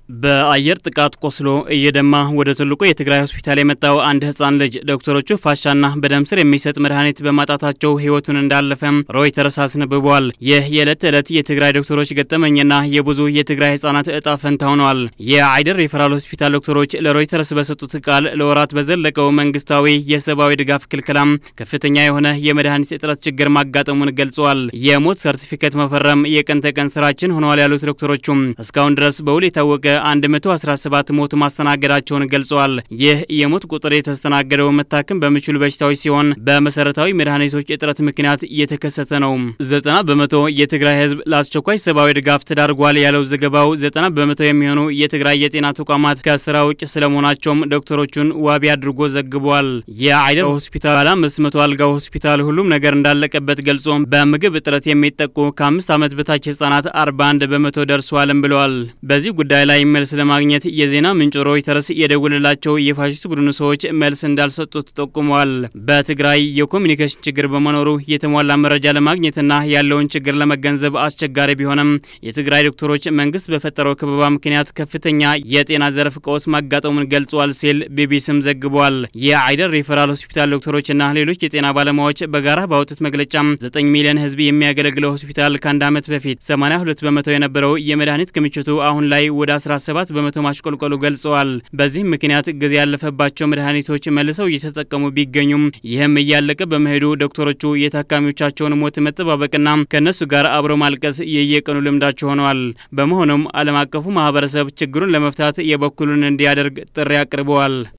በአየር ጥቃት ቆስሎ እየደማ ወደ ትልቁ የትግራይ ሆስፒታል የመጣው አንድ ህፃን ልጅ ዶክተሮቹ ፋሻና በደም ስር የሚሰጥ መድኃኒት በማጣታቸው ህይወቱን እንዳለፈም ሮይተርስ አስነብቧል። ይህ የዕለት ተዕለት የትግራይ ዶክተሮች ገጠመኝና የብዙ የትግራይ ህፃናት እጣ ፈንታ ሆኗል። የአይደር ሪፈራል ሆስፒታል ዶክተሮች ለሮይተርስ በሰጡት ቃል ለወራት በዘለቀው መንግስታዊ የሰብአዊ ድጋፍ ክልከላም ከፍተኛ የሆነ የመድኃኒት እጥረት ችግር ማጋጠሙን ገልጸዋል። የሞት ሰርቲፊኬት መፈረም የቀን ተቀን ስራችን ሆኗል ያሉት ዶክተሮቹም እስካሁን ድረስ በውል የታወቀ 117 ሞት ማስተናገዳቸውን ገልጸዋል። ይህ የሞት ቁጥር የተስተናገደው መታከም በሚችሉ በሽታዎች ሲሆን በመሰረታዊ መድኃኒቶች እጥረት ምክንያት እየተከሰተ ነው። 90% የትግራይ ህዝብ ለአስቸኳይ ሰብአዊ ድጋፍ ተዳርጓል ያለው ዘገባው 90% የሚሆኑ የትግራይ የጤና ተቋማት ከስራ ውጭ ስለመሆናቸውም ዶክተሮቹን ዋቢ አድርጎ ዘግቧል። የአይደር ሆስፒታል ባለ 500 አልጋ ሆስፒታል ሁሉም ነገር እንዳለቀበት ገልጾ በምግብ እጥረት የሚጠቁ ከ5 ዓመት በታች ህጻናት 41% ደርሷልም ብለዋል። በዚህ ጉዳይ ላይ መልስ ለማግኘት የዜና ምንጭ ሮይተርስ የደወለላቸው የፋሺስት ቡድኑ ሰዎች መልስ እንዳልሰጡት ተጠቁመዋል። በትግራይ የኮሙኒኬሽን ችግር በመኖሩ የተሟላ መረጃ ለማግኘትና ያለውን ችግር ለመገንዘብ አስቸጋሪ ቢሆንም የትግራይ ዶክተሮች መንግስት በፈጠረው ከበባ ምክንያት ከፍተኛ የጤና ዘርፍ ቀውስ ማጋጠሙን ገልጿል ሲል ቢቢሲም ዘግቧል። የአይደር ሪፈራል ሆስፒታል ዶክተሮችና ሌሎች የጤና ባለሙያዎች በጋራ ባወጡት መግለጫ 9 ሚሊዮን ህዝብ የሚያገለግለው ሆስፒታል ከአንድ ዓመት በፊት 82% የነበረው የመድኃኒት ክምችቱ አሁን ላይ ወደ 17% ማሽቆልቆሉ ገልጸዋል። በዚህ ምክንያት ጊዜ ያለፈባቸው መድኃኒቶች መልሰው እየተጠቀሙ ቢገኙም ይህም እያለቀ በመሄዱ ዶክተሮቹ የታካሚዎቻቸውን ሞት መጠባበቅና ከነሱ ጋር አብሮ ማልቀስ የየቀኑ ልምዳቸው ሆነዋል። በመሆኑም ዓለም አቀፉ ማህበረሰብ ችግሩን ለመፍታት የበኩሉን እንዲያደርግ ጥሪ አቅርበዋል።